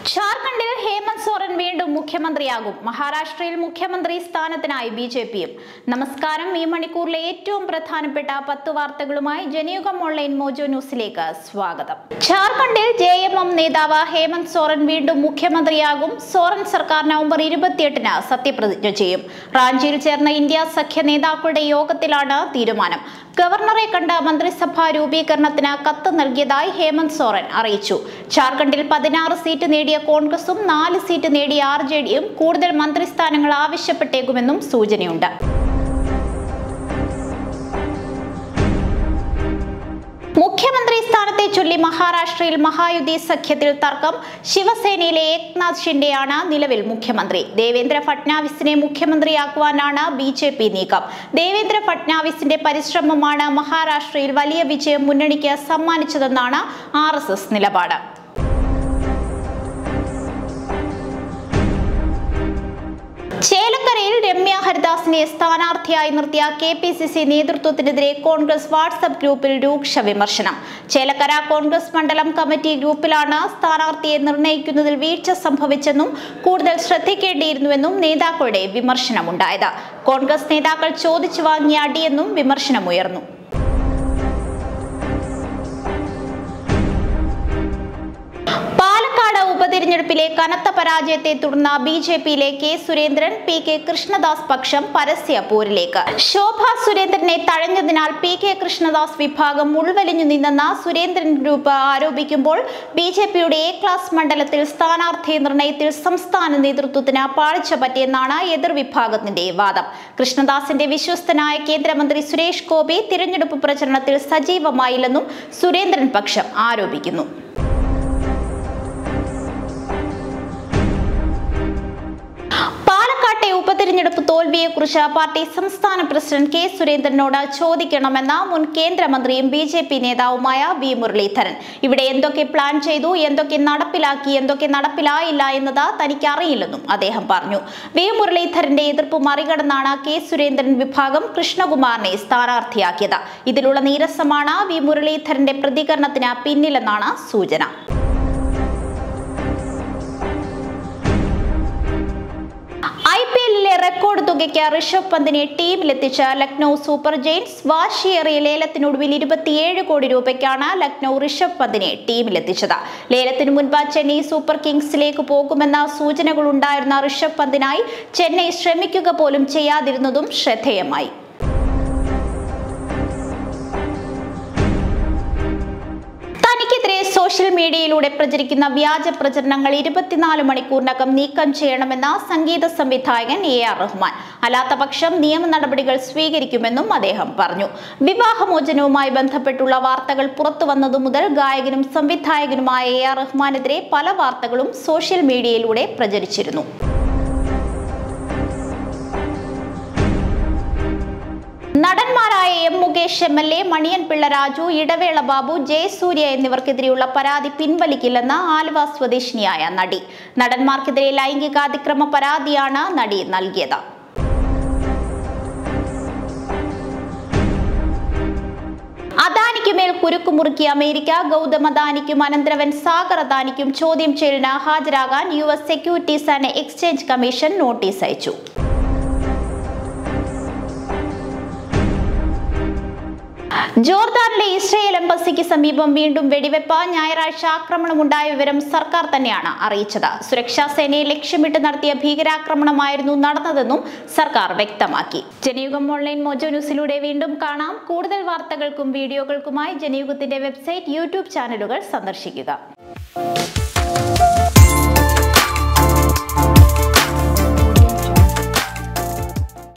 ജാർഖണ്ഡിൽ ഹേമന്ത് സോറൻ വീണ്ടും മുഖ്യമന്ത്രിയാകും. മഹാരാഷ്ട്രയിൽ മുഖ്യമന്ത്രി സ്ഥാനത്തിനായി ബിജെപിയും. നമസ്കാരം. ഈ മണിക്കൂറിലെ ഏറ്റവും പ്രധാനപ്പെട്ട 10 വാർത്തകളുമായി ജനയുഗം ഓൺലൈൻ മോജോ ന്യൂസിലേക്ക് സ്വാഗതം. ജാർഖണ്ഡിൽ ജെഎംഎം നേതാവ് ഹേമന്ത് സോറൻ വീണ്ടും മുഖ്യമന്ത്രിയാകും. സോറൻ സർക്കാർ നവംബർ 28-ന് സത്യപ്രതിജ്ഞ ചെയ്യും. റാഞ്ചിയിൽ ചേർന്ന ഇന്ത്യ സഖ്യ നേതാക്കളുടെ യോഗത്തിലാണ് തീരുമാനം. ഗവർണറെ കണ്ട് മന്ത്രിസഭാ രൂപീകരണത്തിന് കത്ത് നൽകിയതായി ഹേമന്ത് സോറൻ അറിയിച്ചു. ജാർഖണ്ഡിൽ 16 സീറ്റ് നേടിയ കോൺഗ്രസും 4 സീറ്റ് നേടിയ ആർജെഡിയും കൂടുതൽ മന്ത്രിസ്ഥാനങ്ങൾ ആവശ്യപ്പെട്ടേക്കുമെന്നും സൂചനയുണ്ട്. മുഖ്യമന്ത്രി സ്ഥാനത്തെ ചൊല്ലി മഹാരാഷ്ട്രയിൽ മഹായുതി സഖ്യത്തിൽ തർക്കം. ശിവസേനയിലെ ഏക്നാഥ് ഷിൻഡെയാണ് നിലവിൽ മുഖ്യമന്ത്രി. ദേവേന്ദ്ര ഫട്നാവിസിനെ മുഖ്യമന്ത്രിയാക്കുവാനാണ് ബിജെപി നീക്കം. ദേവേന്ദ്ര ഫട്നാവിസിന്റെ പരിശ്രമമാണ് മഹാരാഷ്ട്രയിൽ വലിയ വിജയം മുന്നണിക്ക് സമ്മാനിച്ചതെന്നാണ് RSS നിലപാട്. ചേലക്കരയിൽ രമ്യ ഹരിദാസിനെ സ്ഥാനാർത്ഥിയായി നിർത്തിയ KPCC നേതൃത്വത്തിനെതിരെ കോൺഗ്രസ് വാട്സ്ആപ്പ് ഗ്രൂപ്പിൽ രൂക്ഷ വിമർശനം. ചേലക്കര കോൺഗ്രസ് മണ്ഡലം കമ്മിറ്റി ഗ്രൂപ്പിലാണ് സ്ഥാനാർത്ഥിയെ നിർണയിക്കുന്നതിൽ വീഴ്ച സംഭവിച്ചെന്നും കൂടുതൽ ശ്രദ്ധിക്കേണ്ടിയിരുന്നുവെന്നും നേതാക്കളുടെ വിമർശനമുണ്ടായത്. കോൺഗ്രസ് നേതാക്കൾ ചോദിച്ചു വാങ്ങിയ അടിയെന്നും വിമർശനമുയർന്നു. ഉപതിരഞ്ഞെടുപ്പിലെ കനത്ത പരാജയത്തെ തുടർന്ന് ബിജെപിയിലെ K. സുരേന്ദ്രൻ, PK. കൃഷ്ണദാസ് പക്ഷം പരസ്യ പോരിലേക്ക്. ശോഭാ സുരേന്ദ്രനെ തഴഞ്ഞതിനാൽ PK. കൃഷ്ണദാസ് വിഭാഗം ഉൾവലിഞ്ഞു നിന്നെന്ന സുരേന്ദ്രൻ ഗ്രൂപ്പ് ആരോപിക്കുമ്പോൾ ബിജെപിയുടെ A ക്ലാസ് മണ്ഡലത്തിൽ സ്ഥാനാർത്ഥി നിർണയത്തിൽ സംസ്ഥാന നേതൃത്വത്തിന് പാളിച്ച പറ്റിയെന്നാണ് എതിർവിഭാഗത്തിന്റെ വാദം. കൃഷ്ണദാസിന്റെ വിശ്വസ്തനായ കേന്ദ്രമന്ത്രി സുരേഷ് ഗോപി തിരഞ്ഞെടുപ്പ് പ്രചരണത്തിൽ സജീവമായില്ലെന്നും സുരേന്ദ്രൻ പക്ഷം ആരോപിക്കുന്നു. ഉപതിരഞ്ഞെടുപ്പ് തോൽവിയെക്കുറിച്ച് പാർട്ടി സംസ്ഥാന പ്രസിഡന്റ് K. സുരേന്ദ്രനോട് ചോദിക്കണമെന്ന മുൻ കേന്ദ്രമന്ത്രിയും BJP നേതാവുമായ V. മുരളീധരൻ. ഇവിടെ എന്തൊക്കെ പ്ലാൻ ചെയ്തു, എന്തൊക്കെ നടപ്പിലാക്കി, എന്തൊക്കെ നടപ്പിലായില്ല എന്നത് തനിക്ക് അറിയില്ലെന്നും അദ്ദേഹം പറഞ്ഞു. V. മുരളീധരന്റെ എതിർപ്പ് മറികടന്നാണ് K. സുരേന്ദ്രൻ വിഭാഗം കൃഷ്ണകുമാറിനെ സ്ഥാനാർത്ഥിയാക്കിയത്. ഇതിലുള്ള നീരസമാണ് V. മുരളീധരന്റെ പ്രതികരണത്തിന് പിന്നിലെന്നാണ് സൂചന. IPL റെക്കോർഡ് തുകയ്ക്ക് ഋഷഭ് പന്തിനെ ടീമിലെത്തിച്ച ലക്നൌ സൂപ്പർ ജയന്റ്സ്. വാശിയേറിയ ലേലത്തിനൊടുവിൽ 27 കോടി രൂപയ്ക്കാണ് ലക്നൌ ഋഷഭ് പന്തിനെ ടീമിലെത്തിച്ചത്. ലേലത്തിനു മുൻപ് ചെന്നൈ സൂപ്പർ കിങ്സിലേക്ക് പോകുമെന്ന സൂചനകളുണ്ടായിരുന്ന ഋഷഭ് പന്തിനായി ചെന്നൈ ശ്രമിക്കുക പോലും ചെയ്യാതിരുന്നതും ശ്രദ്ധേയമായി. സോഷ്യൽ മീഡിയയിലൂടെ പ്രചരിക്കുന്ന വ്യാജ പ്രചരണങ്ങൾ 24 മണിക്കൂറിനകം നീക്കം ചെയ്യണമെന്ന സംഗീത സംവിധായകൻ AR റഹ്മാൻ. അല്ലാത്ത പക്ഷം നിയമ നടപടികൾ സ്വീകരിക്കുമെന്നും അദ്ദേഹം പറഞ്ഞു. വിവാഹമോചനവുമായി ബന്ധപ്പെട്ടുള്ള വാർത്തകൾ പുറത്തു വന്നതു മുതൽ ഗായകനും സംവിധായകനുമായ AR റഹ്മാനെതിരെ പല വാർത്തകളും സോഷ്യൽ മീഡിയയിലൂടെ പ്രചരിച്ചിരുന്നു. നടന്മാരായ M. മുകേഷ് MLA, മണിയൻ പിള്ള രാജു, ഇടവേള ബാബു, ജയസൂര്യ എന്നിവർക്കെതിരെയുള്ള പരാതി പിൻവലിക്കില്ലെന്ന് ആലുവ സ്വദേശിനിയായ നടി. നടന്മാർക്കെതിരെ ലൈംഗികാതിക്രമ പരാതിയാണ് നടി നൽകിയത്. അദാനിക്കുമേൽ കുരുക്കുമുറുക്കിയ അമേരിക്ക. ഗൗതം അദാനിക്കും അനന്തരവൻ സാഗർ അദാനിക്കും ചോദ്യം ചെയ്യലിന് ഹാജരാകാൻ US securities and exchange commission notice അയച്ചു. ജോർദാനിലെ ഇസ്രായേൽ എംബസിക്ക് സമീപം വീണ്ടും വെടിവെപ്പ്. ഞായറാഴ്ച ആക്രമണമുണ്ടായ വിവരം സർക്കാർ തന്നെയാണ് അറിയിച്ചത്. സുരക്ഷാ സേനയെ ലക്ഷ്യമിട്ട് നടത്തിയ ഭീകരാക്രമണമായിരുന്നു നടന്നതെന്നും സർക്കാർ വ്യക്തമാക്കി. ജനയുഗം ഓൺലൈൻ മോജോ ന്യൂസിലൂടെ വീണ്ടും കാണാം. കൂടുതൽ വാർത്തകൾക്കും വീഡിയോകൾക്കുമായി ജനയുഗത്തിന്റെ വെബ്സൈറ്റ്, YouTube ചാനലുകൾ സന്ദർശിക്കുക.